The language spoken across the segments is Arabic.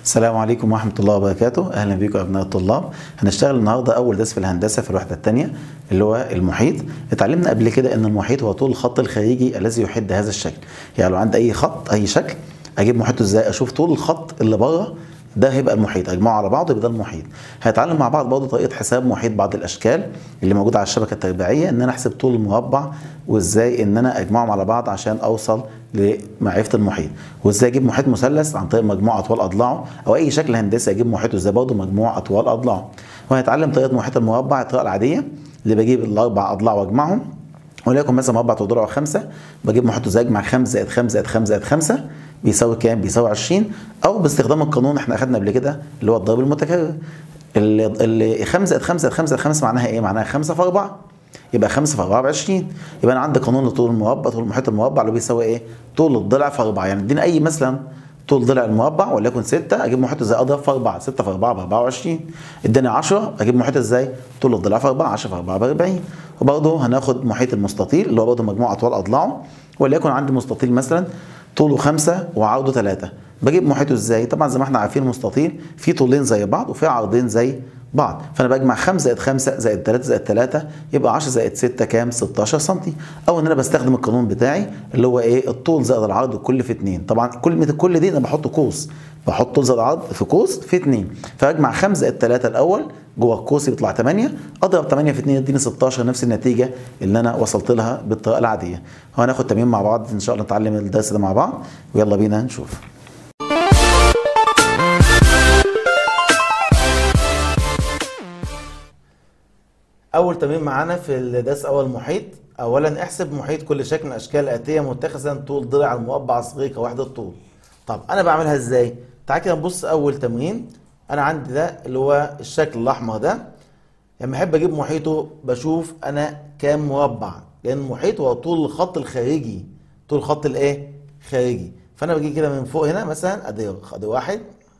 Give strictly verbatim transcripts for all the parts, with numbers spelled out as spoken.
السلام عليكم ورحمة الله وبركاته. أهلا بكم أبناء الطلاب. هنشتغل النهاردة أول درس في الهندسة في الوحدة الثانية اللي هو المحيط. اتعلمنا قبل كده إن المحيط هو طول الخط الخارجي الذي يحد هذا الشكل. يعني لو عندي أي خط أي شكل أجيب محيطه إزاي؟ أشوف طول الخط اللي بره ده هيبقى المحيط، اجمعه على بعض يبقى ده المحيط. هنتعلم مع بعض برضه طريقه حساب محيط بعض الاشكال اللي موجوده على الشبكه التربيعيه، ان انا احسب طول المربع وازاي ان انا اجمعهم على بعض عشان اوصل لمعرفه المحيط، وازاي اجيب محيط مثلث عن طريق مجموع اطوال اضلاعه، او اي شكل هندسي اجيب محيطه ازاي برضه مجموع اطوال اضلاعه. وهنتعلم طريقه محيط المربع الطريقه العاديه اللي بجيب الاربع اضلاع واجمعهم، وليكن مثلا مربع ضلوعه خمسة، بجيب محيطه ازاي؟ اجمع خمسة زائد خمسة زائد خمسة زائد خمسة بيساوي كام؟ بيساوي عشرين، او باستخدام القانون احنا اخدنا قبل كده اللي هو الضرب المتكرر. اللي خمسة زائد خمسة زائد خمسة زائد خمسة معناها ايه؟ معناها خمسة في أربعة، يبقى خمسة في أربعة ب عشرين. يبقى انا عندي قانون لطول المربع، طول محيط المربع اللي بيساوي ايه؟ طول الضلع في أربعة. يعني اديني اي مثلا طول ضلع المربع وليكن ستة، اجيب محيطه ازاي؟ اضرب في أربعة، ستة في أربعة ب أربعة وعشرين. اداني عشرة، اجيب محيطه ازاي؟ طول الضلع في أربعة، عشرة في أربعة ب أربعين. وبرضه هناخد محيط المستطيل اللي هو برضه مجموع اطوال اضلاعه، وليكن عندي مستطيل مثلا طوله خمسة وعرضه ثلاثة، بجيب محيطه ازاي؟ طبعا زي ما احنا عارفين المستطيل فيه طولين زي بعض وفيه عرضين زي بعض، فانا بجمع خمسة زائد خمسة زائد ثلاثة زائد ثلاثة يبقى عشرة زائد ستة كام؟ ستاشر سم. او ان انا بستخدم القانون بتاعي اللي هو ايه؟ الطول زائد العرض كل في اتنين. طبعا كلمه الكل دي انا بحط قوس، بحط طول زائد العرض في قوس في اتنين، فاجمع خمسة زائد ثلاثة الاول جوه القوس بيطلع ثمانية، اضرب ثمانية في اتنين يديني ستاشر، نفس النتيجه اللي انا وصلت لها بالطريقه العاديه. وهناخد تمرين مع بعض ان شاء الله نتعلم الدرس ده مع بعض، ويلا بينا نشوف. اول تمرين معانا في الدرس اول محيط. اولا احسب محيط كل شكل من الاشكال الاتيه متخذا طول ضلع المربع الصغير كوحده طول. طب انا بعملها ازاي؟ تعال كده نبص. اول تمرين انا عندي ده اللي هو الشكل الاحمر ده، لما احب اجيب محيطه بشوف انا كام مربع، لان المحيط هو طول الخط الخارجي، طول الخط الايه؟ خارجي. فانا بجي كده من فوق هنا مثلا ادي ادي واحد،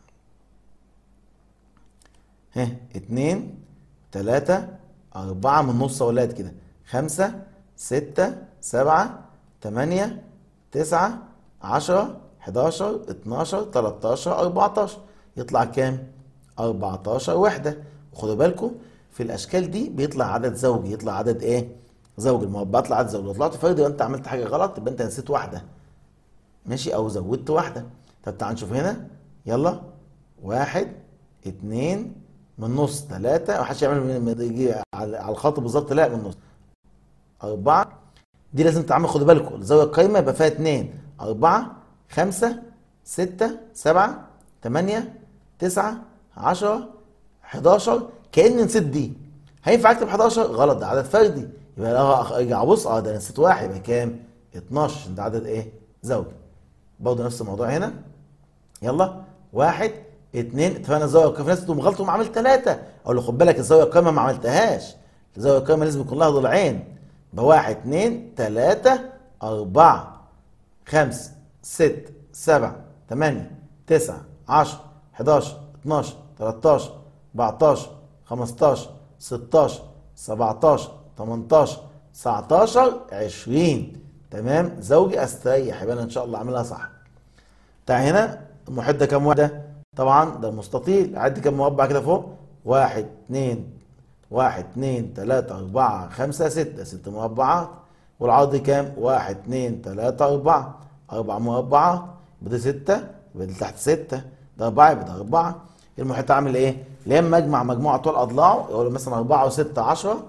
ها اتنين تلاتة أربعة من النص أولاد كده، خمسة ستة سبعة تمانية تسعة عشرة حداشر اتناشر تلاتاشر أربعتاشر، يطلع كام؟ أربعتاشر وحدة. وخدوا بالكم في الأشكال دي بيطلع عدد زوجي، يطلع عدد إيه؟ زوجي. المربع يطلع عدد زوجي. لو طلعت فردي يبقى أنت عملت حاجة غلط، يبقى أنت نسيت واحدة، ماشي؟ أو زودت واحدة. طب تعال نشوف هنا، يلا واحد اتنين من النص ثلاثة، محدش يعمل يجي على الخط بالظبط، لا من النص. أربعة دي لازم تعمل، خدوا بالكم الزاوية القايمة يبقى فيها اتنين، أربعة خمسة ستة سبعة تمانية تسعة عشرة حداشر، كأني نسيت دي. هينفع أكتب حداشر؟ غلط، ده عدد فردي. يبقى اه ارجع ابص، اه ده نسيت واحد، يبقى كام؟ اتناشر، ده عدد ايه؟ زوجي. برضه نفس الموضوع هنا، يلا واحد اتنين، اتفقنا الزاويه القائمه. ناس تقوم غلط وعملت ثلاثه، اقول له خد بالك الزاويه القائمه ما عملتهاش، الزاويه القائمه لازم يكون لها ضلعين. يبقى واحد اتنين تلاته اربعه خمسه سته سبعه تمانيه تسعه عشرة حداشر اتناشر تلاتاشر اربعتاشر خمستاشر ستاشر سبعتاشر تمنتاشر تسعتاشر عشرين. تمام، زوجي استريح، يبقى انا ان شاء الله اعملها صح. تعال هنا المحيط ده كام واحدة؟ طبعا ده مستطيل، عد كام مربع كده فوق؟ واحد اتنين واحد اتنين تلاتة أربعة خمسة ستة، ست مربعات. والعرض كام؟ واحد اتنين تلاتة أربعة، أربع مربعات. يبقى ده ستة، يبقى ده تحت ستة، ده أربعة، يبقى ده أربعة. المحيط عامل إيه؟ لما أجمع مجموعة طول أضلاعه، يقول مثلا أربعة وستة عشرة،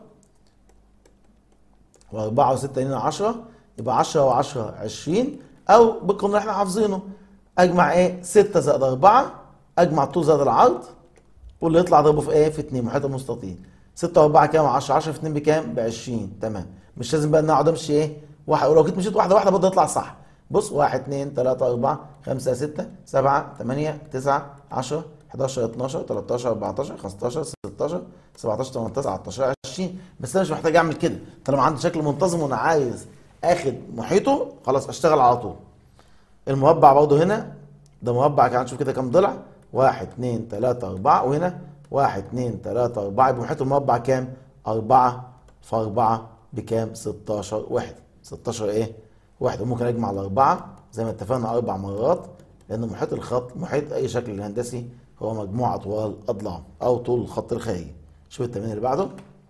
وأربعة وستة هنا عشرة، يبقى عشرة وعشرة عشرين، أو بالقانون اللي إحنا حافظينه اجمع ايه؟ ستة زائد أربعة، اجمع طول زائد العرض، واللي يطلع اضربه في ايه؟ في اتنين، محيط المستطيل. ستة و4 كام؟ عشرة، عشرة في اتنين بكام؟ ب عشرين. تمام، مش لازم بقى ان انا اقعد امشي ايه؟ واحد، ولو جيت مشيت واحده واحده برضه يطلع صح. بص، واحد اتنين تلاتة أربعة خمسة ستة سبعة تمانية تسعة عشرة حداشر اتناشر تلاتاشر اربعتاشر خمستاشر ستاشر سبعتاشر تمنتاشر تسعتاشر عشرين. بس انا مش محتاج اعمل كده، طالما عندي شكل منتظم وانا عايز اخد محيطه خلاص اشتغل على طول. المربع برضه هنا ده مربع، كده نشوف كده كام ضلع؟ واحد اتنين تلاتة أربعة، وهنا واحد اتنين تلاتة أربعة، يبقى محيط المربع كام؟ أربعة في أربعة بكام؟ ستاشر وحدة. ستاشر إيه؟ وحدة. ممكن أجمع الأربعة زي ما اتفقنا أربع مرات، لان محيط الخط محيط اي شكل هندسي هو مجموع اطوال اضلاعه او طول الخط الخارجي. شوف التمرين اللي بعده.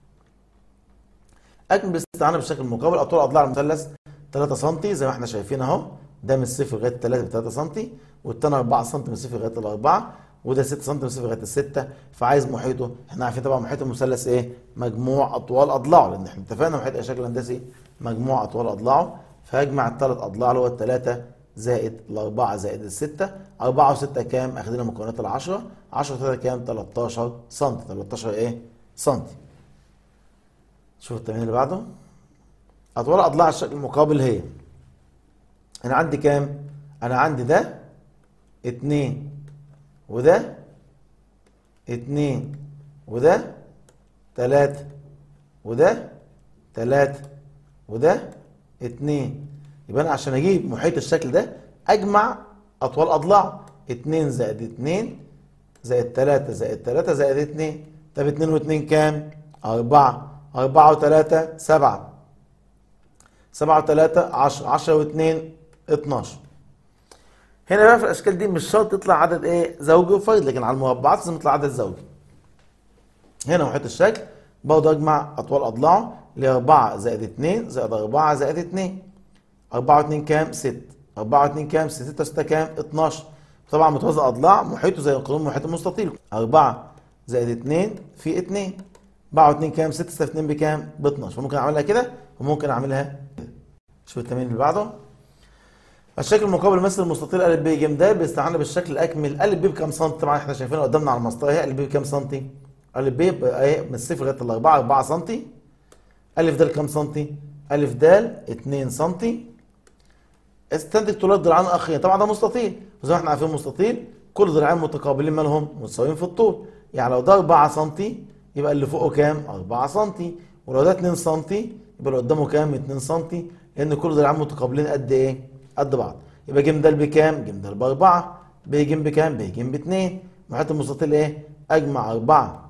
اكمل بالاستعانه بالشكل المقابل. اطوال اضلاع المثلث ثلاثة سم زي ما احنا شايفين اهو، ده من الصفر لغايه ثلاثة ب ثلاثة سم، والتاني أربعة سم من الصفر لغايه الأربعة، وده ستة سم من الصفر لغايه الستة. فعايز محيطه. احنا عارفين طبعا محيط المثلث ايه؟ مجموع اطوال اضلاعه، لان احنا اتفقنا محيط اي شكل هندسي مجموع اطوال اضلاعه. فهجمع الثلاث اضلاع اللي هو الثلاثة زائد الأربعة زائد الستة. أربعة وستة كام؟ أخدنا مكونات العشرة. عشرة وتلاتة كام؟ تلتاشر سم. تلتاشر إيه؟ سم. شوف التمرين اللي بعده. أطوال أضلاع الشكل المقابل هي، أنا عندي كام؟ أنا عندي ده اتنين، وده اتنين، وده تلاتة، وده تلاتة، وده اتنين. يبقى انا عشان اجيب محيط الشكل ده اجمع اطوال اضلاع. اتنين زائد اتنين زائد تلاتة زائد تلاتة زائد اتنين. طب اتنين واتنين كام؟ أربعة. أربعة وتلاتة سبعة. سبعة وتلاتة عشرة. عشرة واتنين اتناشر. هنا بقى في الاشكال دي مش شرط يطلع عدد ايه؟ زوجي وفرد، لكن على المربعات لازم يطلع عدد زوجي. هنا محيط الشكل برضه اجمع اطوال اضلاعه اللي هي أربعة زائد اتنين زائد أربعة زائد اتنين. أربعة واتنين كام؟ ستة. أربعة واتنين كام؟ ستة. ستة وستة كام؟ اتناشر. طبعا متوازي اضلاع محيطه زي قانون محيط المستطيل. أربعة زائد اتنين في اتنين. أربعة واتنين كام؟ ستة. ستة في اتنين بكام؟ ب اتناشر. فممكن اعملها كده وممكن اعملها كده. شوف التمرين اللي بعده. الشكل المقابل مثل المستطيل ا ب ج د باستعانه بالشكل الاكمل. ا ب بكام سنتي؟ طبعا احنا شايفينها قدامنا على المسطره اهي. ا ب بكام سنتي؟ ا ب اهي من الصفر لغايه الأربعة أربعة سنتي. ا د كام سنتي؟ ا د اتنين سنتي. استنتج طولات ضلعان اخرين. طبعا ده مستطيل، وزي ما احنا عارفين مستطيل كل ضلعين متقابلين مالهم؟ متساويين في الطول. يعني لو ده أربعة سنتي يبقى اللي فوقه كام؟ أربعة سنتي. ولو ده اتنين سنتي يبقى اللي قدامه كام؟ اتنين سنتي، لان كل ضلعين متقابلين قد ايه؟ قد بعض. يبقى ج د بكام؟ ج د بأربعة. ب ج بكام؟ ب ج باتنين. محيط المستطيل ايه؟ اجمع أربعة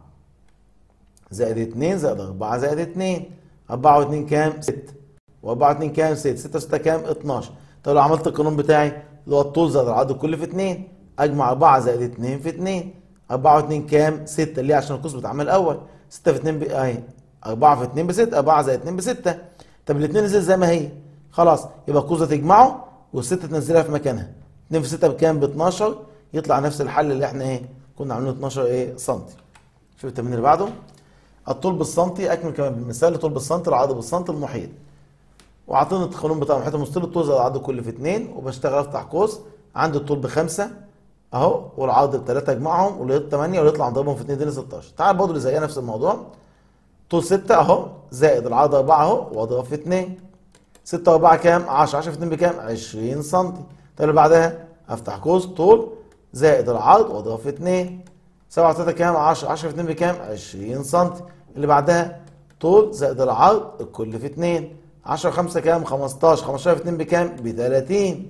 زائد اتنين زائد أربعة زائد اتنين. أربعة واتنين كام؟ ستة. وأربعة واتنين كام؟ ستة. ستة وستة كام؟ اتناشر. طب لو عملت القانون بتاعي اللي هو الطول زائد العرض الكلي في اتنين، اجمع أربعة زائد اتنين في اتنين. أربعة واتنين كام؟ ستة. ليه؟ عشان القوس بتاعمل الاول. ستة في اتنين ب... اهي أربعة في اتنين ب ستة. أربعة زائد اتنين ب ستة. طب الاتنين نزل زي ما هي، خلاص يبقى القوس ده تجمعه والستة تنزلها في مكانها. اتنين في ستة بكام؟ ب اتناشر. يطلع نفس الحل اللي احنا ايه؟ كنا عاملينه اتناشر ايه؟ سنتي. شوف التمرين اللي بعده. الطول بالسنتي اكمل كمان بالمثال. الطول بالسنتي العرض بالسنتي المحيط. واعطيني القانون بتاع محيط المستطيل. الطول زائد العرض كل في اتنين، وبشتغل افتح قوس. عندي الطول بخمسة اهو، والعرض بتلاتة اجمعهم، ولقيت تمانية، ويطلع نضربهم في اتنين يديني ستاشر. تعال برضه اللي زيها نفس الموضوع. طول ستة اهو زائد العرض أربعة اهو، واضرب في اتنين. ستة وأربعة كام؟ عشرة. عشرة في اتنين بكام؟ عشرين سنتي. طب اللي بعدها افتح قوس طول زائد العرض واضرب في اتنين. سبعة وتلاتة كام؟ عشرة. عشرة في اتنين بكام؟ عشرين سنتي. اللي بعدها طول زائد العرض الكل في اتنين. عشرة في خمسة كام؟ خمستاشر. خمستاشر في اتنين بكام؟ ب تلاتين.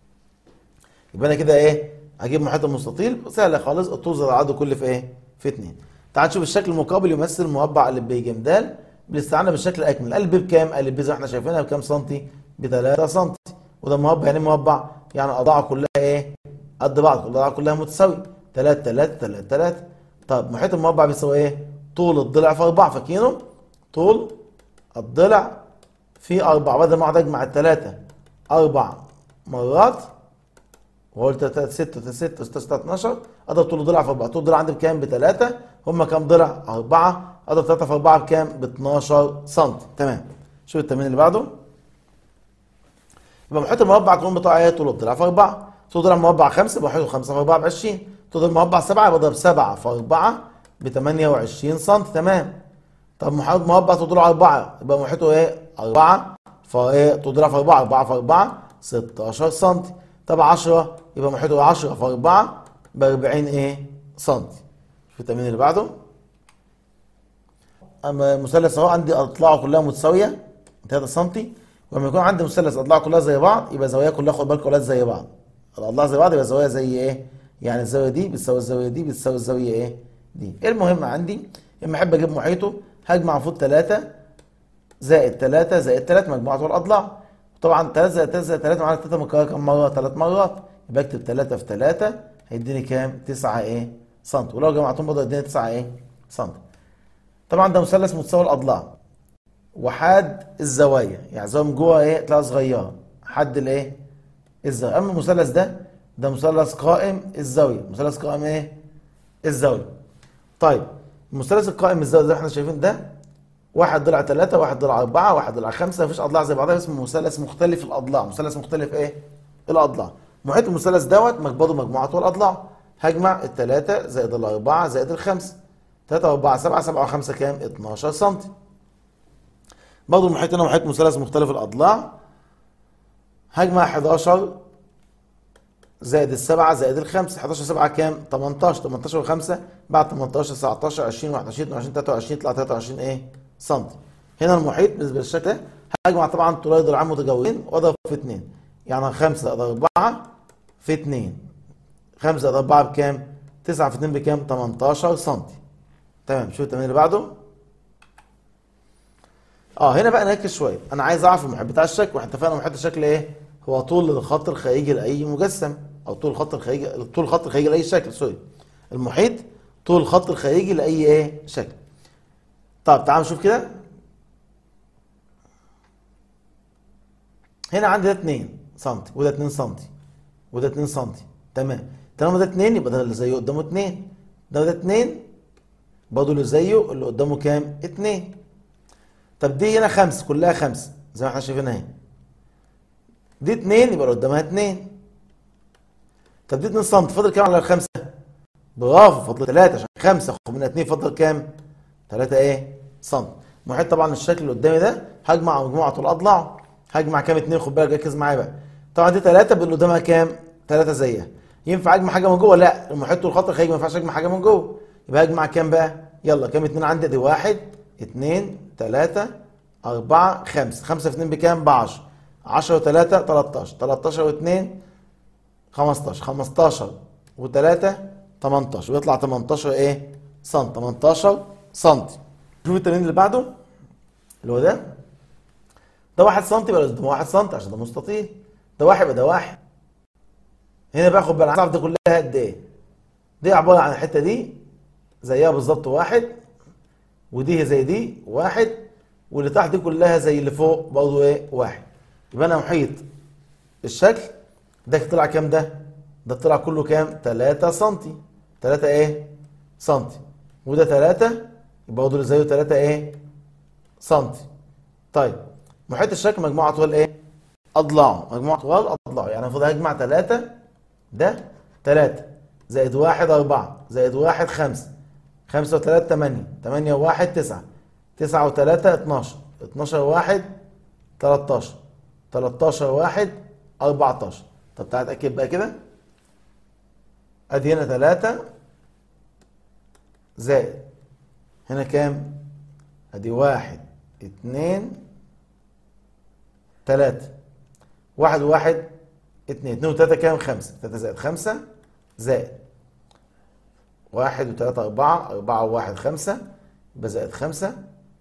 يبقى انا كده ايه؟ هجيب محيط المستطيل سهله خالص. الطول زائد العرض الكل في ايه؟ في اتنين. تعال نشوف الشكل المقابل يمثل مربع ا ب ج د بالاستعانه بالشكل الاكمل. ا ب بكام؟ ا ب زي ما احنا شايفينها بكام سنتي؟ ب تلاتة سنتي. وده مربع. يعني مربع يعني اضلاعه كلها ايه؟ قد بعض. الاضلاع كلها متساويه. تلاتة تلاتة تلاتة تلاتة. طب محيط المربع بيساوي ايه؟ طول الضلع في أربعة. فاكرينه؟ طول الضلع في أربعة. بدل ما اقعد اجمع التلاتة أربع مرات وهو ستة ستة ستة ستة اتناشر، اضرب طول الضلع في أربعة. طول الضلع عندي بكام؟ بتلاتة. هم كام ضلع؟ أربعة. اضرب تلاتة في أربعة بكام؟ ب اتناشر سنتي. تمام. شوف التمرين اللي بعده. يبقى محيط المربع القانون بتاعه ايه؟ طول الضلع في أربعة. طول الضلع مربع خمسة يبقى محيطه خمسة في أربعة ب عشرين. طول المربع سبعة يبقى اضرب سبعة في أربعة ب تمانية وعشرين سنتي. تمام. طب محيط مربع طول الضلع أربعة يبقى محيطه ايه؟ أربعة فايه؟ طول الضلع في أربعة. أربعة في أربعة ستاشر سنتي. طب عشرة يبقى محيطه عشرة في أربعة ب أربعين ايه؟ سنتي. شوف التمرين اللي بعده. اما مثلث اهو عندي اضلاعه كلها متساويه تلاتة سنتي. ولما يكون عندي مثلث اضلاعه كلها زي بعض يبقى زوايا كلها، خد بالك، كلها زي بعض. الاضلاع زي بعض يبقى زوايا زي ايه؟ يعني الزاويه دي بتساوي الزاويه دي بتساوي الزاويه ايه؟ دي. ايه المهم عندي؟ اما احب اجيب محيطه هجمع المفروض تلاتة زائد تلاتة زائد تلاتة مجموعه الاضلاع. طبعا تلاتة زائد تلاتة زائد تلاتة معناها تلاتة مكرره كم مره؟ تلات مرات. يبقى اكتب تلاتة في تلاتة هيديني كام؟ تسعة ايه؟ سم. ولو جمعتهم برضه هيديني تسعة ايه؟ سم. طبعا ده مثلث متساوي الاضلاع وحاد الزوايا، يعني زاويه من جوه ايه؟ تلاقيها صغيره، حد الايه؟ الزاويه. اما المثلث ده ده مثلث قائم الزاويه، مثلث قائم ايه؟ الزاويه. طيب المثلث القائم الزاويه زي ما احنا شايفين ده واحد ضلع ثلاثة، واحد ضلع أربعة، واحد ضلع خمسة، مفيش أضلاع زي بعضها، اسمه مثلث مختلف الأضلاع، مثلث مختلف إيه؟ الأضلاع. محيط المثلث دوت برضه مجموعته الأضلاع. هجمع الثلاثة زائد الأربعة زائد الخمسة. ثلاثة وأربعة سبعة، سبعة وخمسة كام؟ اتناشر سم. برضه المحيط هنا محيط مثلث مختلف الأضلاع. هجمع حداشر زائد السبعة زائد الخمسة. حداشر سبعة كام؟ تمنتاشر. تمنتاشر وخمسة بعد تمنتاشر تسعتاشر عشرين واحد وعشرين اتنين وعشرين تلاتة وعشرين يطلع تلاتة وعشرين ايه؟ سم. هنا المحيط بالنسبه للشكل ده هجمع طبعا طولي ضلعين متجاورين واضرب في اتنين، يعني خمسة زائد أربعة في اتنين. خمسة زائد أربعة بكام؟ تسعة في اتنين بكام؟ تمنتاشر سم. تمام. شوف التمرين اللي بعده. اه هنا بقى نركز شويه، انا عايز اعرف المحيط بتاع الشكل، واحنا اتفقنا محيط الشكل ايه؟ هو طول الخط الخارجي لاي مجسم، او طول الخط الخارجي طول الخط الخارجي لاي شكل، سوري. المحيط طول الخط الخارجي لاي ايه؟ شكل. طب تعالوا نشوف كده. هنا عندي ده اتنين سم وده اتنين سم وده اتنين سم. تمام. طالما ده اتنين يبقى ده اللي زيه قدامه اتنين. ده ده اتنين برضه اللي زيه اللي قدامه كام؟ اتنين. طب دي هنا خمسة، كلها خمسة زي ما احنا شايفين اهي. دي اتنين يبقى اللي قدامها اتنين. طب دي اتنين سم، فاضل كام على الخمسة؟ برافو، فاضل تلاتة، عشان خمسة خد منها اتنين فاضل كام؟ تلاتة ايه؟ سم. محيط طبعا الشكل اللي قدامي ده هجمع مجموعة طول اضلاعه. هجمع كام؟ اتنين. خد بالك ركز معايا بقى. طبعا دي تلاتة اللي قدامها كام؟ تلاتة زيها. ينفع اجمع حاجة من جوه؟ لا، المحيط والخط الخارجي ما ينفعش اجمع حاجة من جوه. يبقى هجمع كام بقى؟ يلا كام اتنين عندي؟ دي واحد اتنين تلاتة أربعة خمسة. خمسة في اتنين بكام؟ بعشرة. عشرة وتلاتة تلاتاشر. تلاتاشر واتنين خمستاشر. خمستاشر وتلاتة تمنتاشر، ويطلع تمنتاشر ايه؟ سم. تمنتاشر سم. شوف التمرين اللي بعده اللي هو ده. ده واحد سم يبقى ده واحد سم عشان ده مستطيل. ده واحد يبقى ده واحد. هنا بقى خد بالك عارف ده كلها قد ايه؟ دي عباره عن الحته دي زيها بالظبط واحد، ودي زي دي واحد، واللي تحت دي كلها زي اللي فوق برضه ايه؟ واحد. يبقى انا محيط الشكل ده طلع كام ده؟ ده طلع كله كام؟ تلاتة سم. تلاتة ايه؟ سم. وده تلاتة يبقى برضه اللي زيه تلاتة ايه؟ سم. طيب محيط الشكل مجموعة طوال ايه؟ اضلاعه. مجموعة طوال اضلاعه، يعني المفروض هجمع تلاتة ده تلاتة زائد واحد أربعة زائد واحد خمسة. خمسة وتلاتة تمانية. تمانية وواحد تسعة. تسعة وتلاتة اتناشر. اتناشر وواحد تلاتاشر. تلاتاشر وواحد أربعتاشر. طب تعالى اتأكد بقى كده. ادي هنا تلاتة زائد هنا كام؟ ادي واحد اتنين تلاتة. واحد وواحد اتنين. اتنين وتلاتة كام؟ خمسة. تلاتة زائد خمسة زائد واحد وتلاتة أربعة. أربعة وواحد خمسة يبقى زائد خمسة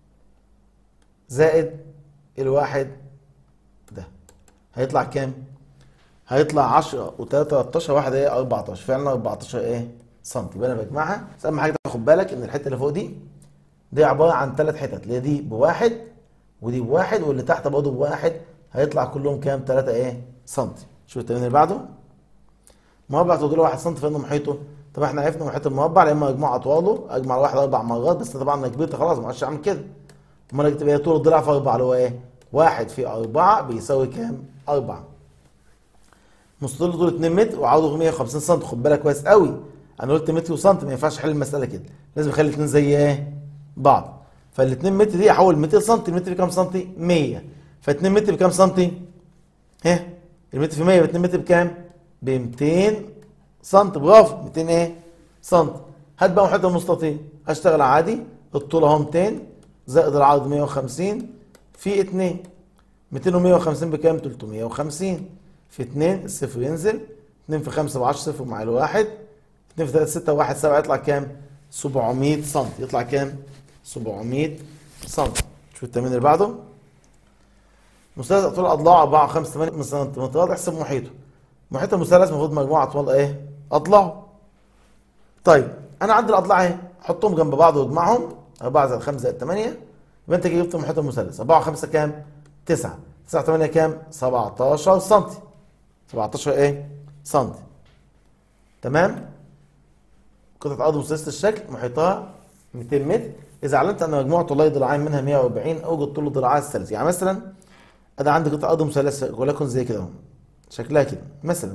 زائد الواحد ده هيطلع كام؟ هيطلع عشرة وتلاتة تلاتاشر. واحد ايه؟ أربعتاشر. فعلا أربعتاشر ايه؟ سم. يبقى انا بجمعها. بس أهم حاجة تاخد بالك إن الحتة اللي فوق دي دي عبارة عن ثلاث حتت، اللي هي دي بواحد ودي بواحد واللي تحت برضه بواحد. هيطلع كلهم كام؟ تلاتة ايه؟ سم. شوف التمرين اللي بعده. مربع طوله واحد سم فإنه محيطه. طب احنا عرفنا محيط المربع لما مجموع اطواله اجمع الواحد اربع مرات، بس طبعا انا كبرت خلاص ما عادش اعمل كده. امال اكتب ايه؟ طول الضلع في اربعة اللي هو ايه؟ واحد في اربعة بيساوي كام؟ اربعة. مستطيل طول اتنين متر وعرضه مية وخمسين سم. خد بالك كويس قوي، انا قلت متر وسنتي، ما ينفعش احل المساله كده، لازم اخلي الاثنين زي ايه؟ بعض. فال اتنين متر دي احول متر سم. المتر بكام سم؟ مية. ف اتنين متر بكام سم؟ ها؟ المتر في مية يبقى اتنين متر بكام؟ ب ميتين سم. برافو، ميتين ايه؟ سم. هات بقى محيط المستطيل. اشتغل عادي، الطول اهو ميتين زائد العرض مية وخمسين في اتنين. ميتين ومية وخمسين بكام؟ تلتمية وخمسين. في اتنين الصفر ينزل. اتنين في خمسة بعشرة صفر مع الواحد. اتنين في تلاتة ستة وواحد سبعة يطلع كام؟ سبعمية سم. يطلع كام؟ سبعمية سم. شوف التمرين اللي بعده. مثلث طول اضلاعه أربعة وخمسة ثمانية سم. احسب محيطه. محيط المثلث المفروض مجموع اطوال ايه؟ اضلاعه. طيب انا عندي الاضلاع اهي، احطهم جنب بعض واجمعهم، أربعة زائد خمسة زائد ثمانية، يبقى انت جبت محيط المثلث. أربعة وخمسة كام؟ تسعة. تسعة وثمانية كام؟ سبعتاشر سم. سبعتاشر ايه؟ سم. تمام؟ قطعة أرض مثلثة الشكل محيطها مئتين متر. إذا علمت أن مجموع طولي ضلعين منها مئة وأربعين أوجد طول ضلعها الثالث. يعني مثلا أنا عندي قطعة أرض مثلثة ولكن زي كده أهو، شكلها كده مثلا.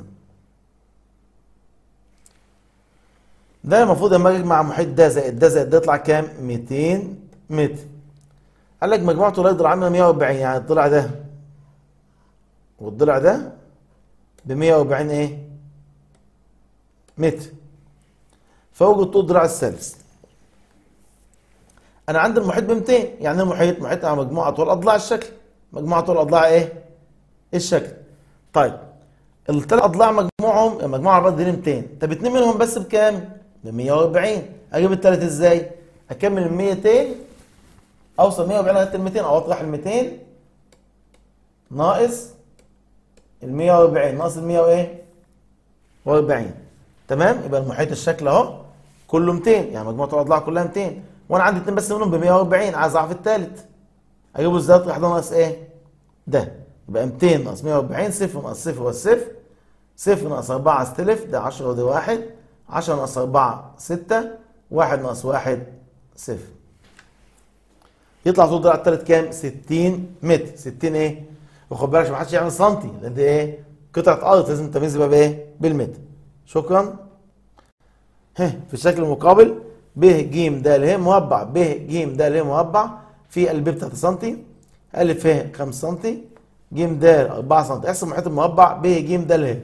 ده المفروض لما أجمع محيط ده زائد ده زائد ده يطلع كام؟ مئتين متر. قال لك مجموع طولي ضلعين منها مئة وأربعين، يعني الضلع ده والضلع ده ب مئة وأربعين إيه؟ متر. فأوجد طول الضلع الثالث. انا عندي المحيط ب مئتين، يعني المحيط محيط على مجموعه طول اضلاع الشكل. مجموعه طول اضلاع ايه؟ الشكل. طيب الثلاث اضلاع مجموعهم المجموعه على بعض دي مئتين، طب اتنين منهم بس بكام؟ ب مئة وأربعين. اجيب الثالث ازاي؟ اكمل ال مئتين، اوصل مئة وأربعين لغايه ال مئتين، او اطرح ال مئتين ناقص ال مئة وأربعين ناقص ال مئة وأربعين. تمام؟ يبقى المحيط الشكل اهو كله مئتين، يعني مجموعه الاضلاع كلها مئتين، وانا عندي اتنين بس منهم ب مئة وأربعين، عايز اعرف الثالث. اجيبه ازاي؟ اطرح ده ناقص ايه؟ ده، يبقى مئتين ناقص مئة وأربعين، صفر ناقص صفر والصفر، صفر ناقص أربعة استلف، ده عشرة وده واحد، عشرة ناقص أربعة ستة، واحد ناقص واحد صفر. يطلع طول الضلع الثالث كام؟ ستين متر. ستين ايه؟ وخد بالك عشان ما حدش يعمل سنتي، لان دي ايه؟ قطعه ارض، لازم تميز بقى بايه؟ بالمتر. شكرا. ها في الشكل المقابل ب ج د ه مربع، ب ج د ه مربع في الب بتاعت سنتي، الف ه خمسة سنتي، ج د أربعة سنتي. احسب محيط المربع ب ج د ه.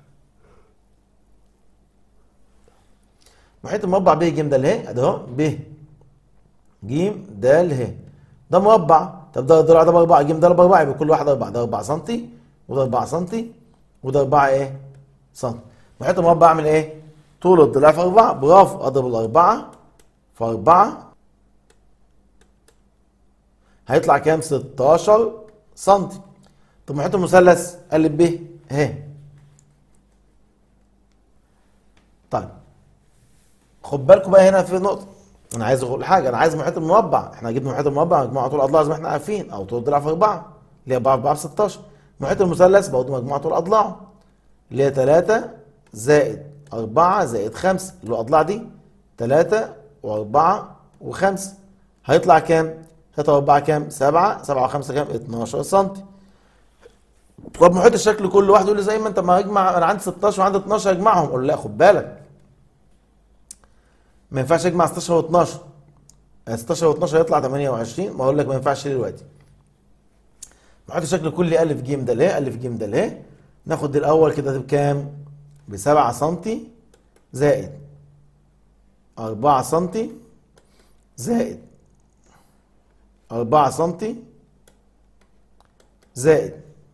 محيط المربع ب ج د ه ادي اهو، ب ج د ه ده مربع. طب ده الضلع ده باربعه، ج د باربعه، يبقى كل واحد اربعه، ده أربعة سنتي وده أربعة سنتي وده أربعة ايه؟ سنتي. محيط المربع اعمل ايه؟ طول الضلع في أربعة، برافو، اضرب الأربعة في أربعة هيطلع كام؟ ستاشر سنتي. طب محيط المثلث قلب ب ه. طيب خد بالكم بقى هنا في نقطة، أنا عايز أقول حاجة، أنا عايز محيط المربع، إحنا جبنا محيط المربع مجموعة طول أضلاع زي ما إحنا عارفين، أو طول الضلع في أربعة اللي هي أربعة في أربعة ب ستاشر. محيط المثلث برضه مجموعة طول أضلاعه اللي هي تلاتة زائد أربعة زائد خمسة، اللي هو الأضلاع دي تلاتة وأربعة وخمسة، هيطلع كام؟ هيطلع أربعة كام؟ سبعة، سبعة وخمسة كام؟ اتناشر سنتي. طب محيط الشكل كل واحد يقول لي زي ما أنت ما أجمع، أنا عندي ستاشر وعندي اتناشر أجمعهم، أقول له لا خد بالك، ما ينفعش أجمع ستاشر و اتناشر، ستاشر و اتناشر هيطلع تمنية وعشرين، ما أقول لك ما ينفعش دلوقتي. محيط الشكل كلي ألف ج د ه، ألف ج د ه، ناخد الأول كده بكام؟ بسبعة سنتي زائد أربعة سنتي زائد أربعة سنتي زائد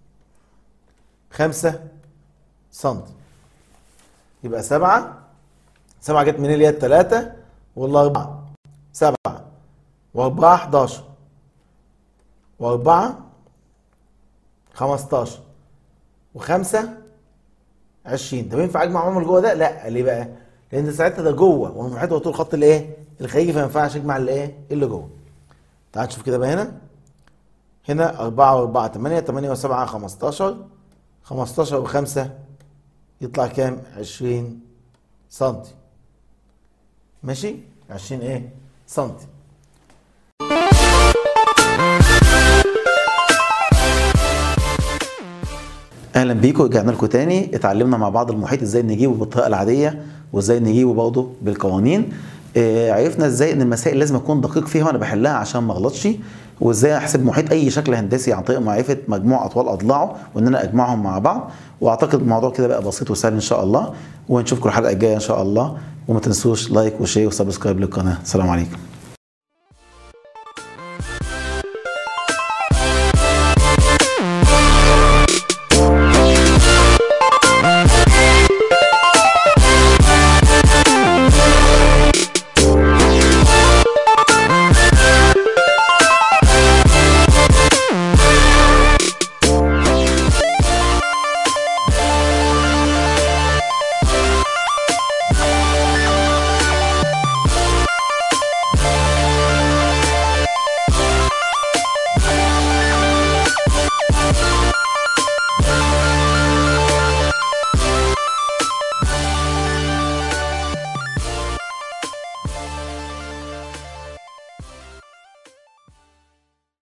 خمسة سنتي، يبقى سبعة. سبعة جت منين؟ اللي هي التلاتة والأربعة، سبعة وأربعة حداشر وأربعة خمستاشر وخمسة عشرين. طب ينفع أجمع عمر جوه ده؟ لا، ليه بقى؟ لأن ساعتها ده جوه والمحيط هو طول الخط الإيه؟ الخارجي، فما ينفعش أجمع الإيه؟ اللي جوه. تعال نشوف كده بقى هنا. هنا أربعة وأربعة تمانية، تمانية وسبعة خمستاشر، خمستاشر وخمسة يطلع كام؟ عشرين سنتي. ماشي؟ عشرين إيه؟ سنتي. اهلا بيكم، رجعنا لكم تاني. اتعلمنا مع بعض المحيط ازاي نجيبه بالطريقه العاديه وازاي نجيبه برضه بالقوانين. اه عرفنا ازاي ان المسائل لازم اكون دقيق فيها وانا بحلها عشان ما اغلطش، وازاي احسب محيط اي شكل هندسي عن طريق معرفه مجموع اطوال اضلاعه وان انا اجمعهم مع بعض. واعتقد الموضوع كده بقى بسيط وسهل ان شاء الله، ونشوفكم الحلقه الجايه ان شاء الله. وما تنسوش لايك وشير وسبسكرايب للقناه. السلام عليكم.